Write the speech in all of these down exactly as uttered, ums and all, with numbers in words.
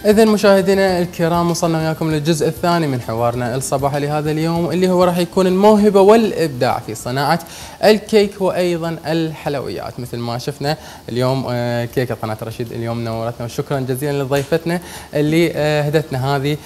إذن مشاهدينا الكرام، وصلنا وياكم للجزء الثاني من حوارنا الصباحي لهذا اليوم، اللي هو راح يكون الموهبة والإبداع في صناعة الكيك وأيضا الحلويات. مثل ما شفنا اليوم كيكة قناة رشيد اليوم نورتنا، وشكرا جزيلا لضيفتنا اللي هدتنا هذه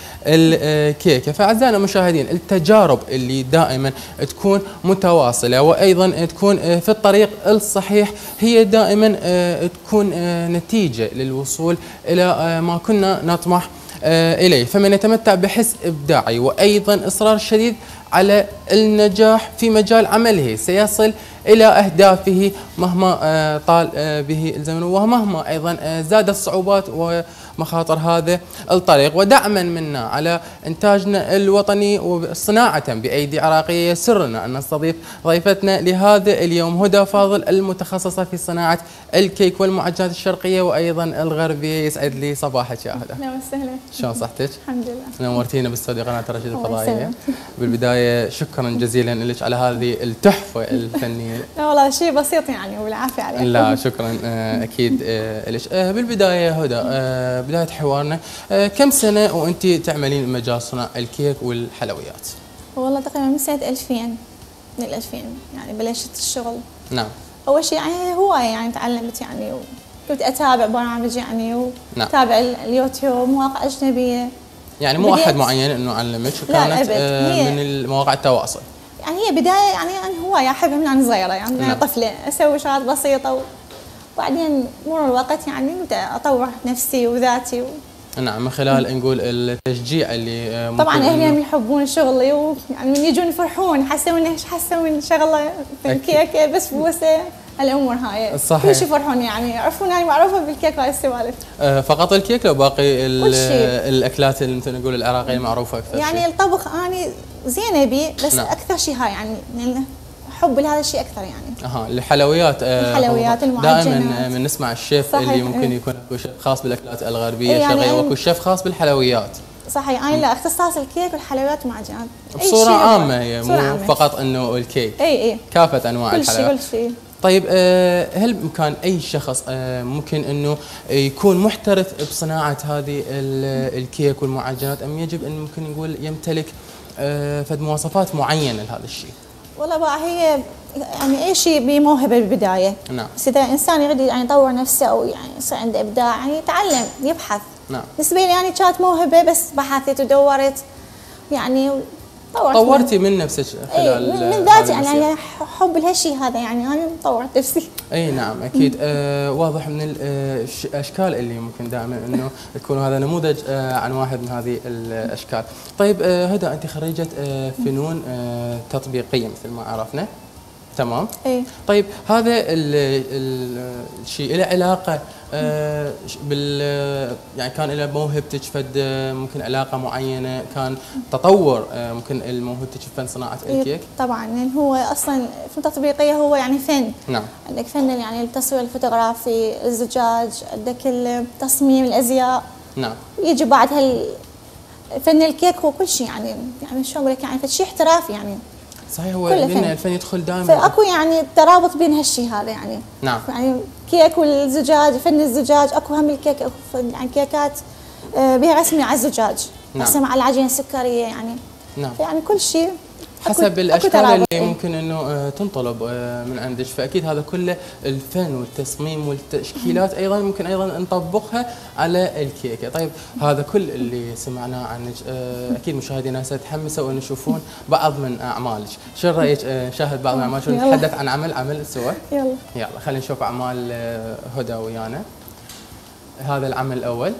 الكيكة. فأعزائنا المشاهدين، التجارب اللي دائما تكون متواصلة وأيضا تكون في الطريق الصحيح هي دائما تكون نتيجة للوصول إلى ما كنا نطمح إليه. فمن يتمتع بحس إبداعي وأيضا إصرار شديد على النجاح في مجال عمله سيصل إلى أهدافه مهما طال به الزمن ومهما أيضا زادت الصعوبات ومخاطر هذا الطريق. ودعما منا على إنتاجنا الوطني وصناعة بأيدي عراقية، يسرنا أن نستضيف ضيفتنا لهذا اليوم هدى فاضل، المتخصصة في صناعة الكيك والمعجنات الشرقية وأيضا الغربية. يسعد لي صباحك يا هدى. اهلا وسهلا. شلون صحتك؟ الحمد لله. نورتينا باستوديو قناة رشيد الفضائية. بالبداية شكرا جزيلا لك على هذه التحفة الفنية. لا والله شيء بسيط يعني، والعافية عليكم. لا شكرا اكيد لك. بالبداية هدى، بداية حوارنا، كم سنة وانت تعملين بمجال صناعة الكيك والحلويات؟ والله تقريبا من سنة ألفين، من الألفين يعني بلشت الشغل. نعم. أول شيء يعني هواية، يعني تعلمت يعني كنت أتابع برامج يعني وأتابع نعم. اليوتيوب، مواقع أجنبية. يعني مو أحد معين إنه علمك، كانت من المواقع التواصل. يعني هي بداية يعني أنا هواية أحبها من أنا صغيرة، يعني من نعم. طفلة أسوي شغلات بسيطة، وبعدين مرور الوقت يعني أطور نفسي وذاتي و... نعم، من خلال نقول التشجيع اللي طبعا اهلي يحبون شغلي، ويعني من يجون يفرحون حسوا اني ايش حسوا من شغله في الكيكه بسبوسه الامور هاي صحيح. كل شيء يفرحون يعني يعرفون اني معروفه بالكيك وهاي السوالف. أه فقط الكيك لو باقي الاكلات اللي مثل نقول العراقيه المعروفه اكثر يعني شيء؟ الطبخ اني زينه بي، بس نعم. اكثر شيء هاي يعني حب لهذا الشيء اكثر يعني. اها الحلويات. الحلويات المعجنات دائما من نسمع الشيف صحيح. اللي ممكن يكون اكو شيف خاص بالاكلات الغربيه الشرقيه يعني واكو شيف خاص بالحلويات. صحيح. انا لا اختصاص الكيك والحلويات والمعجنات بصوره عامه، هي مو عامة. فقط انه الكيك، اي اي كافه انواع كل الحلويات. كل شيء. طيب هل بامكان اي شخص ممكن انه يكون محترف بصناعه هذه الكيك والمعجنات، ام يجب ان ممكن نقول يمتلك فد مواصفات معينه لهذا الشيء؟ والله بقى هي يعني اي شيء بموهبه بالبدايه. نعم. بس اذا انسان يريد يعني يطور نفسه او يعني يصير عنده ابداع، يعني يتعلم يبحث. نعم. بالنسبه لي يعني كانت موهبه، بس بحثت ودورت يعني طورت طورتي من, من نفسك خلال من, من ذاتي يعني حب لهالشيء هذا، يعني انا طورت نفسي. اي نعم اكيد. آه واضح من الاشكال اللي ممكن دائما انه تكون هذا نموذج آه عن واحد من هذه الاشكال. طيب آه هدى، انت خريجه آه فنون آه تطبيقيه مثل ما عرفنا، تمام؟ اي. طيب هذا الشيء له علاقه آه بال يعني كان له موهبتك فد ممكن علاقه معينه، كان تطور آه ممكن موهبتك في فن صناعه الكيك؟ طبعا يعني هو اصلا فن تطبيقيه هو يعني فن. نعم. عندك فن يعني التصوير الفوتوغرافي، الزجاج، عندك تصميم الازياء. نعم. يجي بعد هال فن الكيك هو كل شيء يعني يعني شو اقول لك يعني فد شيء احترافي يعني. صحيح، هو لان الفن يدخل دائما فاكو يعني ترابط بين هالشيء هذا يعني. نعم. يعني كيك والزجاج، فن الزجاج اكو هم الكيك، اكو يعني كيكات بها رسمي على الزجاج، نعم. رسم على العجينه السكريه يعني. نعم. يعني كل شيء حسب الاشكال اللي ممكن انه تنطلب من عندك، فاكيد هذا كله الفن والتصميم والتشكيلات ايضا ممكن ايضا نطبقها على الكيكه. طيب هذا كل اللي سمعناه عنك، اكيد مشاهدينا سيتحمسوا ان يشوفون بعض من اعمالك. شو رايك نشاهد بعض من اعمالك ونتحدث عن عمل عمل سوا؟ يلا يلا خلينا نشوف اعمال هدى ويانا. هذا العمل الاول،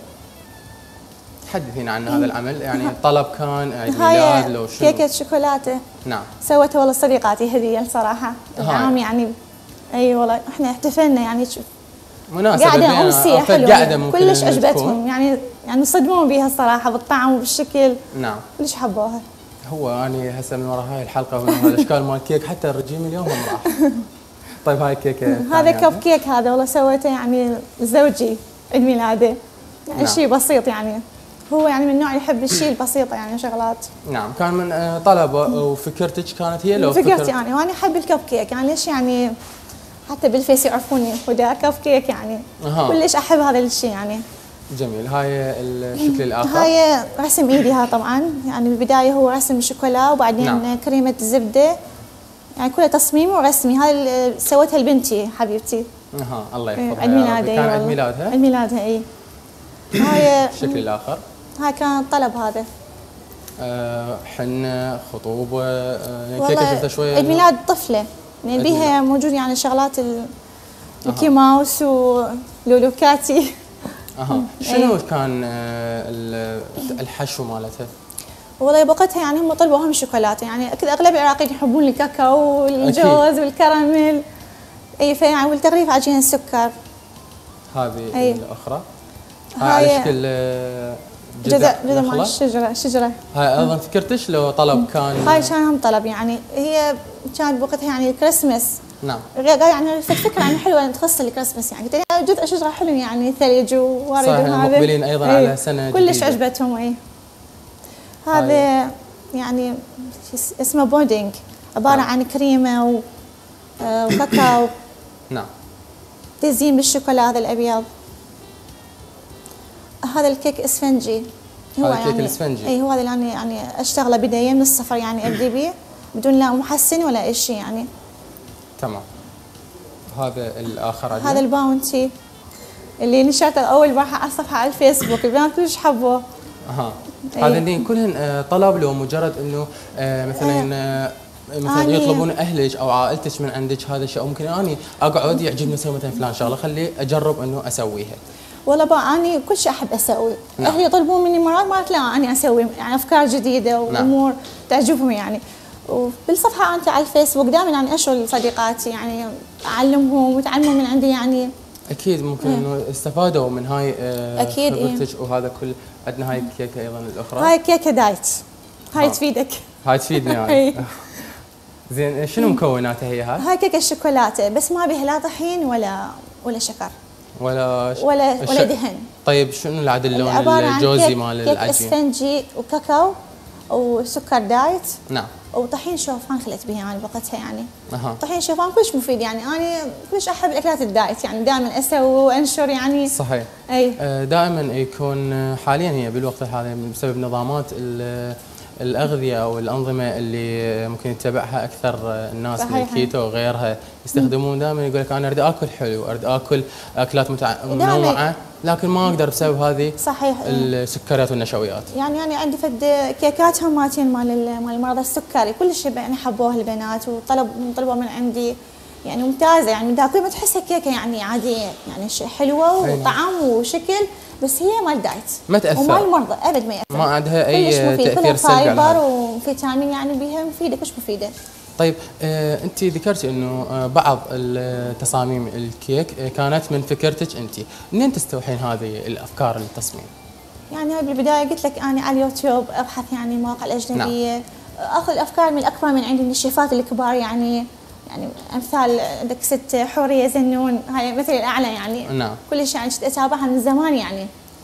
حدثينا عن هذا العمل، يعني طلب كان عيد ميلاد لو شنو؟ كيكه شوكولاته. نعم. سويتها والله صديقاتي هديه الصراحه العام يعني. اي والله احنا احتفلنا يعني شوف مناسبه قاعده امسيه حلوه كلش عجبتهم يعني يعني انصدموا بها الصراحه بالطعم وبالشكل. نعم. كلش حبوها. هو انا هسه من وراء هاي الحلقه ومن هذا الاشكال مال كيك حتى الرجيم اليوم هم راح. طيب هاي الكيكه هذا كب كيك هذا والله سويته يعني لزوجي عيد ميلاده يعني. نعم. شيء بسيط يعني، هو يعني من النوع يحب الشيء البسيط يعني شغلات. نعم. كان من طلب وفكرتك كانت هي لو فكرتي يعني، وانا احب الكب كيك يعني ليش يعني حتى بالفيس يعرفوني هدى كب كيك يعني. أه. كلش احب هذا الشيء يعني. جميل. هاي الشكل الاخر هاي رسم ايدي ها طبعا، يعني بالبدايه هو رسم شوكولا وبعدين نعم. كريمه زبده، يعني كلها تصميمي ورسمي. هاي اللي سوتها لبنتي حبيبتي. اها الله يحفظها. عيد ميلادها. كان عيد ميلادها؟ عيد ميلادها اي. هاي الشكل الاخر هاي كان طلب هذا. أه حنه، خطوبه، أه كيكه شفتها شويه. عيد ميلاد طفله، يعني بيها موجود يعني شغلات ميكي ماوس ولولو كاتي. اها شنو أيه. كان الحشو مالتها؟ والله بوقتها يعني هم طلبوا اهم شوكولاته، يعني اكيد اغلب العراقيين يحبون الكاكاو والجوز والكراميل. اي فيعني والتغليف عجين السكر. هذه أيه. الاخرى هاي على شكل جذع جذع مال الشجره شجره. هاي ايضا فكرتش لو طلب كان؟ هاي كان هم طلب، يعني هي كان بوقتها يعني كريسمس. نعم. يعني فكره يعني حلوه تخص الكريسماس، يعني جذع شجره حلو يعني ثلج وورد وهذا. مقبلين ايضا أيه. على سنه كلش جديدة. عجبتهم. اي هذا يعني اسمه بودينج، عباره نعم. عن كريمه وكاكاو. نعم. تزيين بالشوكولا هذا الابيض. هذا الكيك اسفنجي. هذا الكيك يعني الاسفنجي. اي هو هذا اللي انا يعني اشتغله بدايه من الصفر، يعني ابدي به بدون لا محسن ولا اي شيء يعني. تمام. هذا الاخر عندنا. هذا الباونتي اللي نشرته اول مره على الصفحه على الفيسبوك، البنات كلش حبوه. اها هذا اللي كلهن طلب لو مجرد انه مثلا آه. مثلا آني يطلبون اهلك او عائلتك من عندك هذا الشيء، او ممكن اني اقعد يعجبني اسوي مثلا فلان شغله خلي اجرب انه اسويها. والله بقى اني كل شيء احب اسوي. نعم. اهلي يطلبون مني مرات مرات لا اني اسوي يعني افكار جديده وامور نعم. تعجبهم يعني. وبالصفحه انت على الفيسبوك دائما يعني اشغل صديقاتي يعني اعلمهم ويتعلمون من عندي يعني. اكيد ممكن انه استفادوا من هاي اكيد خبرتك. إيه. وهذا كل عندنا هاي الكيكه ايضا الاخرى. هاي كيكه دايت. هاي ها. تفيدك. هاي تفيدني هاي. زين شنو مكوناتها هي هاي؟ هاي كيكه الشوكولاته بس ما بيها لا طحين ولا ولا شكر. ولا ش... ولا ولا دهن. طيب شنو العاد اللون الجوزي مال العجين؟ كيك اسفنجي وكاكاو وسكر دايت. نعم. وطحين شوفان خلت بها يعني بوقتها يعني. اها. طحين شوفان كلش مفيد يعني، انا كلش احب الاكلات الدايت يعني دائما اسوي وانشر يعني. صحيح. اي دائما يكون حاليا هي بالوقت الحالي بسبب نظامات الاغذيه او الانظمه اللي ممكن يتبعها اكثر الناس من الكيتو وغيرها، يستخدمون دائما يقول لك انا اريد اكل حلو، اريد اكل اكلات منوعه، لكن ما اقدر بسبب هذه صحيح السكريات والنشويات. يعني انا عندي فد كيكات هماتين مال مال مرضى السكري كلش يعني حبوها البنات وطلب طلبوا من عندي يعني ممتازه، يعني تاكل ما تحسها كيكه يعني عاديه يعني حلوه وطعم وشكل، بس هي مال دايت ما تاثر ومال المرضى ابد ما ياثر، ما عندها اي تاثير سلبي. فايبر وفيتامين يعني بها مفيده كلش مفيده. طيب آه انت ذكرتي انه آه بعض التصاميم الكيك آه كانت من فكرتك انت، منين تستوحين هذه الافكار للتصميم؟ يعني بالبدايه قلت لك انا على اليوتيوب ابحث يعني مواقع الاجنبيه. نعم. اخذ الافكار من الاكبر من عندي من الشيفات الكبار يعني يعني امثال عندك ست حوريه زنون هاي مثل الاعلى يعني. نعم. كل شيء يعني اتابعها من زمان يعني.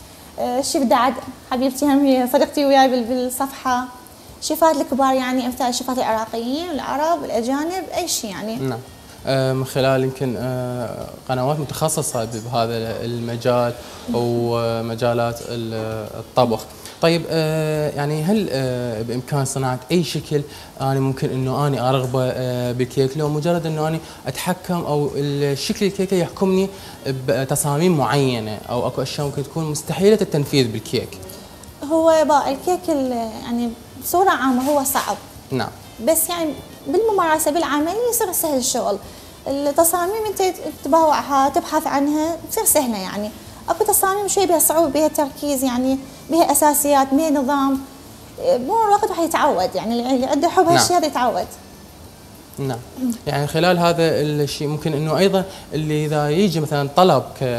الشيف دعد حبيبتي هم هي صديقتي وياي بالصفحه. الشيفات الكبار يعني امثال الشيفات العراقيين العرب الاجانب اي شيء يعني. نعم. آه من خلال يمكن آه قنوات متخصصه بهذا المجال او آه مجالات الطبخ. طيب آه يعني هل آه بامكان صناعه اي شكل انا يعني ممكن انه اني ارغبه آه بالكيك، لو مجرد انه اني اتحكم او الشكل الكيكه يحكمني بتصاميم معينه او اكو اشياء ممكن تكون مستحيله التنفيذ بالكيك؟ هو بقى الكيك يعني بصوره عامه هو صعب. نعم. بس يعني بالممارسه بالعمل يصير سهل الشغل. التصاميم انت تباوعها تبحث عنها تصير سهله يعني. اكو تصاميم شوي بها صعوبه بها تركيز يعني بها اساسيات بها نظام، بمرور الوقت راح يتعود يعني اللي عنده حب هالشيء هذا يتعود. نعم. يعني خلال هذا الشيء ممكن انه ايضا اللي اذا يجي مثلا طلب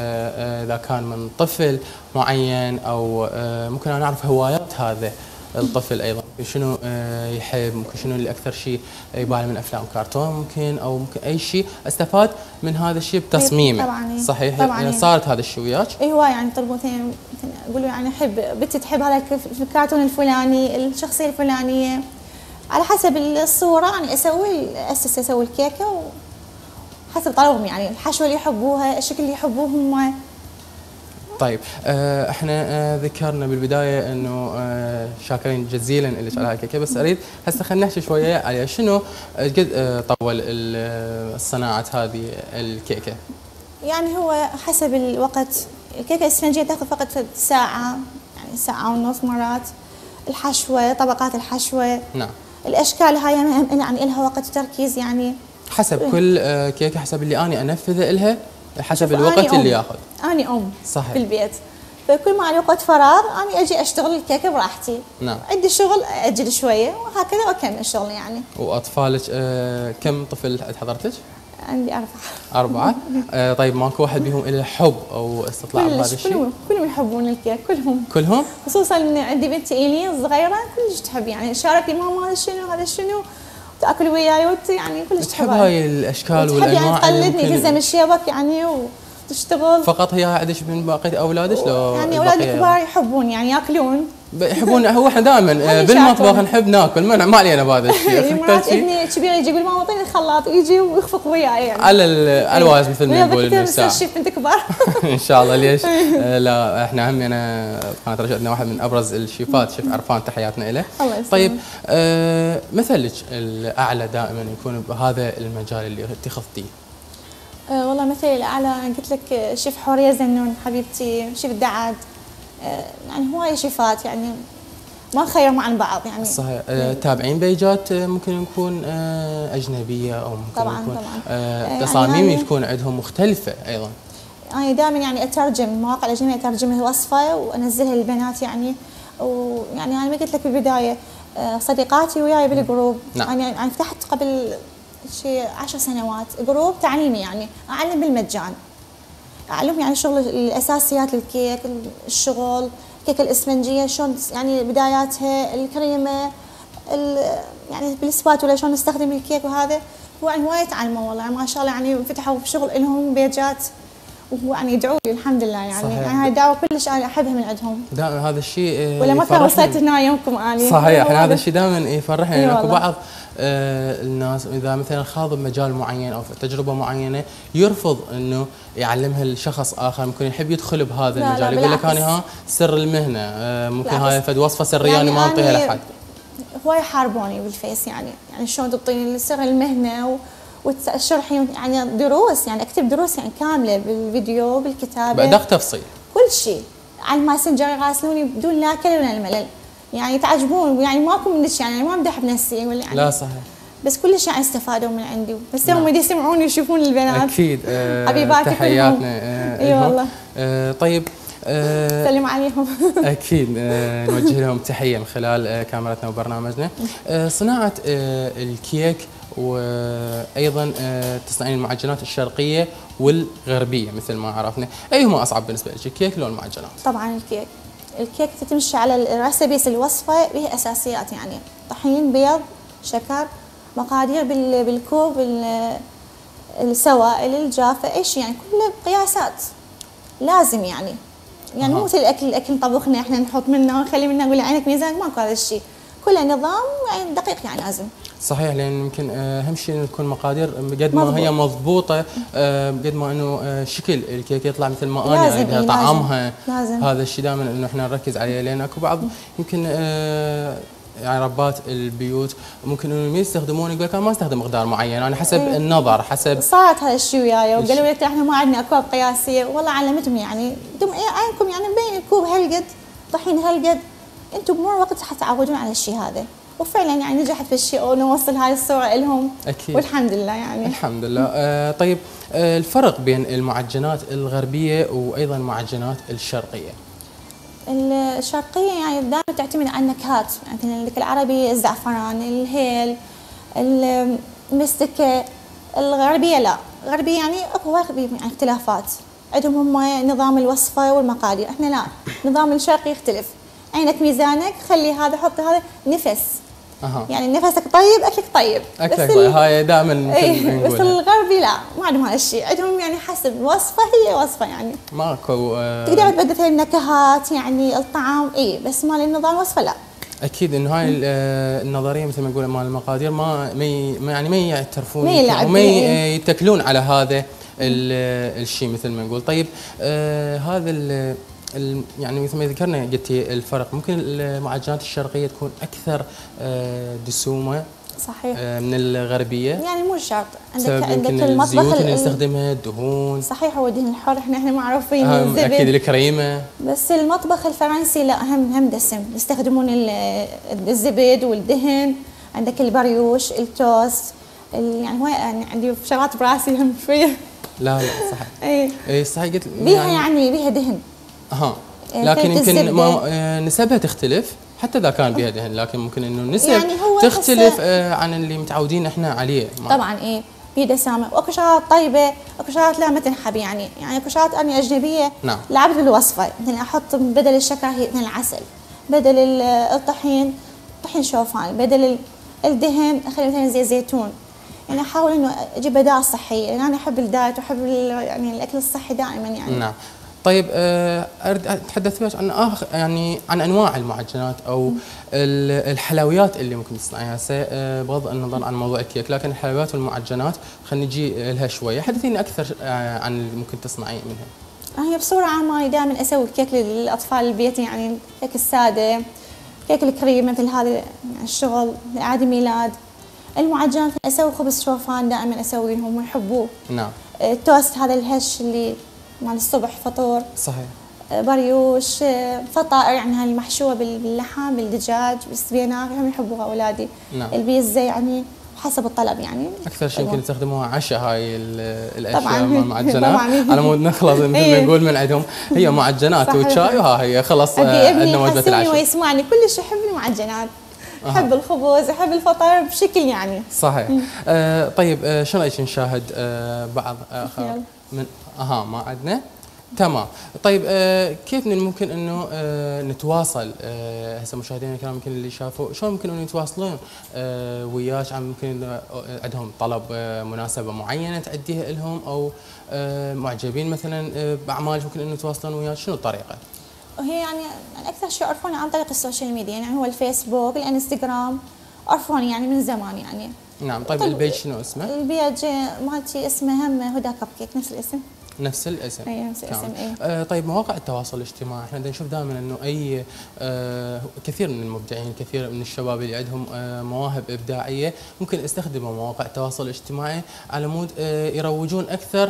اذا كان من طفل معين او ممكن انا اعرف هوايات هذا الطفل ايضا شنو يحب، ممكن شنو اللي اكثر شيء يبالي من افلام كرتون ممكن او ممكن اي شيء استفاد من هذا الشيء بتصميمه. طبعا صحيح. طبعا صارت هذا الشيء وياك؟ اي هواي يعني يطلبون يقولوا يعني احب بنتي تحب هذا الكرتون الفلاني الشخصيه الفلانيه، على حسب الصوره يعني اسوي اسس اسوي الكيكه وحسب طلبهم يعني الحشوه اللي يحبوها الشكل اللي يحبوه هم طيب آه احنا آه ذكرنا بالبدايه انه آه شاكرين جزيلا لك على هالكيكه، بس اريد هسه خلينا نحكي شويه على شنو قد آه طول الصناعه هذه الكيكه. يعني هو حسب الوقت، الكيكه الاسفنجيه تاخذ فقط ساعه، يعني ساعه ونص مرات. الحشوه، طبقات الحشوه، نعم، الاشكال هاي يعني لها وقت وتركيز، يعني حسب كل آه كيكه حسب اللي اني انفذه لها، حسب الوقت اللي ياخذ. اني ام صحيح في البيت، فكل ما عندي وقت فراغ اني اجي اشتغل الكيكه براحتي. نعم، عندي شغل اجل شويه وهكذا واكمل شغلي يعني. واطفالك آه كم طفل حضرتك؟ عندي اربعه. اربعه؟ آه طيب ماكو واحد بيهم له حب او استطلاع بهذا الشيء؟ كلهم كلهم يحبون الكيك، كلهم كلهم؟ خصوصا ان عندي بنتي ايلين صغيره كلش تحب، يعني شاركي ماما هذا شنو هذا شنو، تاكل وياي وت يعني كلش تحب هاي الاشكال والانواع، يعني تقلدني تلزم الشيبك يعني وتشتغل. فقط هي عندك من باقي اولادك؟ لو يعني اولاد الكبار يحبون يعني ياكلون، يحبون. هو احنا دائما بالمطبخ نحب ناكل، ما علينا بهذا الشيء. مرات ابني الكبير يجي يقول ماما اعطيني الخلاط، ويجي ويخفق وياي يعني على الواز مثل ما نقول انه ساعه شيف انت كبار. ان شاء الله. ليش لا، احنا هم انا قناه رجعتنا واحد من ابرز الشيفات، شيف عرفان، تحياتنا له. طيب آه مثلك الاعلى دائما يكون بهذا المجال اللي اتخذتيه؟ أه والله مثلي الاعلى قلت لك شيف حوريه زنون حبيبتي، شيف الدعد، أه يعني هواي شيفات يعني ما نخيرهم عن بعض يعني. صحيح. أه تابعين بيجات ممكن يكون أه اجنبيه، او ممكن طبعا يكون طبعا أه تصاميم يعني تكون عندهم مختلفه ايضا. انا يعني دائما يعني اترجم مواقع الاجنبيه، اترجم الوصفه وانزلها للبنات يعني. ويعني انا ما قلت لك بالبدايه أه صديقاتي وياي بالجروب. نعم. انا يعني فتحت قبل شيء عشر سنوات جروب تعليمي، يعني اعلم بالمجان، اعلم يعني شغل الاساسيات، الكيك، الشغل الكيكه الاسفنجيه شلون يعني بداياتها، الكريمه، يعني بالسباتولا شلون نستخدم الكيك وهذا. هو يعني هوايه تعلموا والله ما شاء الله، يعني فتحوا شغل لهم بيجات، وهو يعني يدعوا لي الحمد لله يعني. صحيح. يعني هاي الدعوه كلش انا احبها من عندهم. دائما هذا الشيء ولا ما كان وصلت هنا يومكم اني. صحيح. احنا هذا الشيء دائما يفرحنا، لان اكو بعض آه الناس اذا مثلا خاض بمجال معين او في تجربه معينه يرفض انه يعلمها لشخص اخر ممكن يحب يدخل بهذا لا المجال. لا يقول لك انا ها سر المهنه، آه ممكن هاي فد وصفه سريه يعني انا ما اعطيها لحد. هواي يحاربوني بالفيس يعني، يعني شلون تعطيني سر المهنه وتشرحي يعني دروس، يعني اكتب دروس يعني كامله بالفيديو بالكتابه بأدق تفصيل كل شيء على الماسنجر، يراسلوني بدون لا كلمه ولا الملل يعني، تعجبون يعني ماكو منك يعني ما امدح بنفسي ولا يعني. لا صحيح. بس كل شيء يعني استفادوا من عندي، بس هم نعم. يسمعوني ويشوفون البنات. اكيد. آه حبيباتي تحياتنا. آه اي والله. آه طيب آه سلم عليهم. اكيد آه نوجه لهم تحيه من خلال آه كاميرتنا وبرنامجنا. آه صناعه آه الكيك وايضا آه تصنيع المعجنات الشرقيه والغربيه مثل ما عرفنا، ايهما اصعب بالنسبه لك، الكيك لو المعجنات؟ طبعا الكيك. الكيك تمشي على الريسبيس، الوصفه بها اساسيات يعني طحين، بيض، شكر، مقادير بالكوب، السوائل، الجافه، اي شيء يعني كله قياسات لازم يعني. يعني مو مثل الاكل، الاكل طبخنا احنا نحط منه ونخلي منه نقول عينك ميزانك، ماكو هذا الشيء، كله نظام يعني دقيق يعني لازم. صحيح. لان يمكن اهم شيء تكون مقادير قد ما مضبوط. هي مضبوطه قد ما انه شكل الكيك يطلع مثل ما انا اريدها، طعمها لازم. هذا الشيء دائما انه احنا نركز عليه، لان اكو بعض يمكن يعني ربات البيوت ممكن انهم يستخدمون يقول لك انا ما استخدم مقدار معين، انا حسب إيه. النظر حسب. صارت هذا الشيء وياي وقالوا لي احنا ما عندنا اكواب قياسيه، والله علمتهم يعني دم عينكم يعني مبين الكوب هالقد، طحين هالقد، انتم بمرور الوقت حتعودون على الشيء هذا. وفعلا يعني نجحت في الشيء ونوصل هاي الصوره لهم. اكيد والحمد لله يعني. الحمد لله. آه طيب آه الفرق بين المعجنات الغربيه وايضا المعجنات الشرقيه؟ الشرقيه يعني دائما تعتمد على النكهات، مثلا يعني العربي الزعفران، الهيل، المستكه. الغربيه لا، الغربيه يعني اكو يعني اختلافات عندهم، هم نظام الوصفه والمقادير، احنا لا، نظام الشرقي يختلف، عينك ميزانك، خلي هذا حط هذا، نفس. أه. يعني نفسك طيب اكلك طيب. اكلك طيب هاي دائما. اي بس الغربي لا، ما عندهم هذا الشيء، عندهم يعني حسب الوصفه هي وصفه يعني. ماكو آه تقدر تبدل النكهات يعني الطعام اي، بس مال النظام الوصفه لا. اكيد انه هاي النظريه مثل ما نقول مال المقادير ما ما يعني ما يعترفون وما يتكلون على هذا الشيء مثل ما نقول. طيب آه هذا ال يعني مثل ما ذكرنا قلتي الفرق، ممكن المعجنات الشرقيه تكون اكثر آه دسومه صحيح من الغربيه؟ يعني مو شرط، عندك عندك المطبخ اللي نستخدمها الدهون. صحيح هو الدهن الحر احنا احنا معروفين الزبد اكيد الكريمه، بس المطبخ الفرنسي لا هم هم دسم، يستخدمون الزبد والدهن، عندك البريوش التوست يعني هو يعني عندي شغلات براسي هم شويه. لا لا صحيح اي اي صحيح قلت بيها يعني, يعني بيها دهن اها لكن يمكن ما نسبها تختلف حتى اذا كان بها دهن، لكن ممكن انه النسب يعني تختلف آه عن اللي متعودين احنا عليه. طبعا ايه بيه دسامه، واكو شغلات طيبه اكو شغلات لا ما تنحب يعني، يعني اكو شغلات انا اجنبيه نعم. لعبت بالوصفه، مثلا احط بدل الشكر مثلا العسل، بدل الطحين طحين شوفان، بدل الدهن اخلي مثلا زيت زيتون، يعني احاول انه اجيب بدائل صحيه لان انا احب الدايت واحب يعني الاكل الصحي دائما يعني. نعم. طيب اريد اتحدث بس عن آخ يعني عن انواع المعجنات او الحلويات اللي ممكن تصنعيها هسه بغض النظر عن موضوع الكيك، لكن الحلويات والمعجنات خلينا نجي لها شويه، حدثيني اكثر عن اللي ممكن تصنعيه منها. هي بصوره عامه انا دائما اسوي الكيك للاطفال البيت، يعني كيك الساده، كيك الكريم مثل هذا يعني الشغل عيد ميلاد. المعجنات اسوي خبز شوفان دائما اسوي لهم ويحبوه. نعم. التوست هذا الهش اللي مال الصبح فطور. صحيح. بريوش، فطائر يعني هاي المحشوه باللحم بالدجاج بالسبينار هم يحبوها اولادي. نعم. البيتزا يعني حسب الطلب يعني. اكثر شيء يمكن يستخدموها عشاء هاي الاشياء طبعا مال المعجنات على مود نخلص مثل ما نقول من عندهم هي معجنات وشاي وها هي خلص عندنا وجبه العشاء. ويسمعني كلش يحب المعجنات، يحب الخبز يحب الفطر بشكل يعني. صحيح. آه طيب آه شو رايك نشاهد آه بعض اخر من اها ما عندنا؟ تمام. طيب آه كيف ممكن انه آه نتواصل آه هسه مشاهدينا الكرام يمكن اللي شافوا شلون ممكن انه يتواصلون آه وياك، عم ممكن عندهم طلب آه مناسبه معينه تأديها لهم او آه معجبين مثلا آه باعمالك ممكن انه يتواصلون وياك، شنو الطريقه؟ وهي يعني اكثر شيء عرفوني عن طريق السوشيال ميديا، يعني هو الفيسبوك الانستغرام عرفوني يعني من زمان يعني. نعم. طيب, طيب البيج شنو اسمه؟ البيج مالتي اسمه هم هدى كب كيك نفس الاسم. نفس الاسم. اي نفس الاسم. اي آه طيب مواقع التواصل الاجتماعي احنا نشوف دائما انه اي آه كثير من المبدعين كثير من الشباب اللي عندهم آه مواهب ابداعيه ممكن يستخدموا مواقع التواصل الاجتماعي على مود آه يروجون اكثر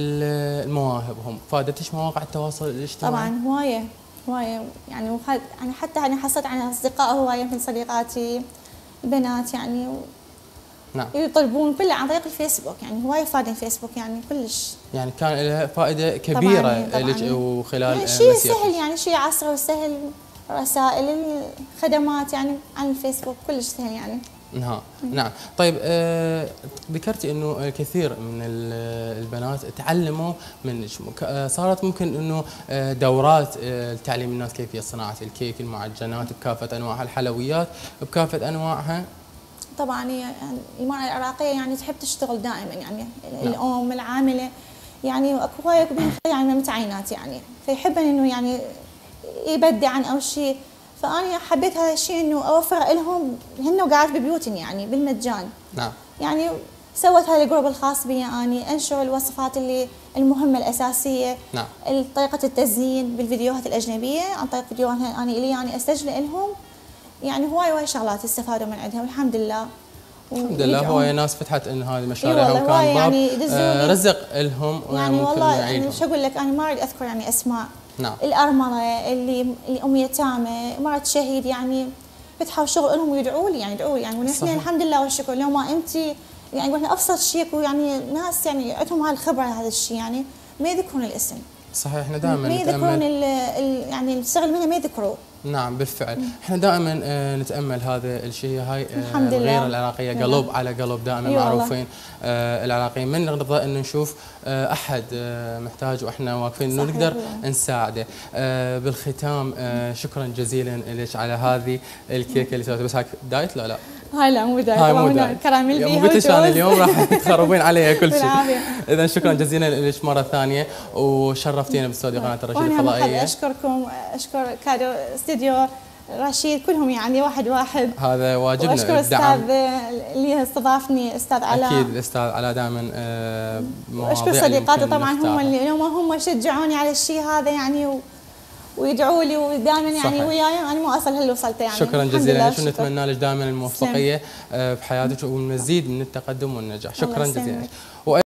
المواهبهم، فادتش مواقع التواصل الاجتماعي؟ طبعا هوايه هوايه يعني يعني حتى انا حصلت عن اصدقاء هوايه من صديقاتي البنات يعني نعم يطلبون كله عن طريق الفيسبوك، يعني هوايه فادني الفيسبوك يعني كلش، يعني كان له فائده كبيره لك وخلال يعني شيء سهل يعني شيء عصري وسهل، رسائل الخدمات يعني عن الفيسبوك كلش سهل يعني. نعم. نعم. طيب آه ذكرتي انه الكثير من البنات تعلموا من صارت ممكن انه دورات آه تعليم الناس كيفيه صناعه الكيك المعجنات بكافه انواعها الحلويات بكافه انواعها. طبعا يعني المرأة العراقية يعني تحب تشتغل دائما يعني. نعم. الأم العاملة يعني اكو هواية يعني متعينات يعني، فيحبن انه يعني يبدعن او شيء، فأنا حبيت هذا الشيء انه اوفر لهم هن وقاعد ببيوتهم يعني بالمجان. نعم. يعني سويت هذا الجروب الخاص بي اني انشر الوصفات اللي المهمة الأساسية. نعم. طريقة التزيين بالفيديوهات الأجنبية عن طريق فيديوهات انا اللي يعني اسجله لهم، يعني هواي هواي شغلات استفادوا من عندها والحمد لله. الحمد لله هواي ناس فتحت ان هذه المشاريع وكان باب يعني آه رزق لهم يعني والله يعني شو اقول لك انا ما اريد اذكر يعني اسماء. نعم. الارمله اللي اللي ام يتامى مرات شهيد يعني فتحوا شغل لهم ويدعوا لي يعني يدعوا لي يعني ونحن الحمد لله والشكر لو ما انت يعني قلنا ابسط شيء يعني ناس يعني عندهم هاي الخبره هذا الشيء يعني ما يذكرون الاسم. صحيح احنا دائما ما يذكرون يعني الشغل منه ما يذكروه. نعم بالفعل احنا دائما آه نتامل هذا الشيء هاي آه الغيره العراقيه قلب على قلب دائما معروفين آه العراقيين من نرضى ان نشوف آه احد آه محتاج واحنا واقفين انه نقدر نساعده. آه بالختام آه شكرا جزيلا لك على هذه الكيكه اللي سويتها، بس هاي دايت لا لا هاي لا مو دايت، هاي مو دايت كراميل بيها مو قلت انا اليوم راح تخربين علي كل شيء. اذا شكرا جزيلا لك مره ثانيه وشرفتينا باستوديو قناه الرشيد الفضائيه. اشكركم اشكر كادو استوديو رشيد، كلهم يعني واحد واحد. هذا واجبنا. واشكر الاستاذ اللي استضافني، استاذ علاء. اكيد الاستاذ علاء دائما واشكر صديقاتي طبعا، هم اللي لو ما هم شجعوني على الشيء هذا يعني و... ويدعوا لي ودائما يعني وياي، انا ما اصل هل وصلت يعني. شكرا جزيلا، شو نتمنى لك دائما الموفقيه بحياتك والمزيد من التقدم والنجاح. شكرا جزيلا.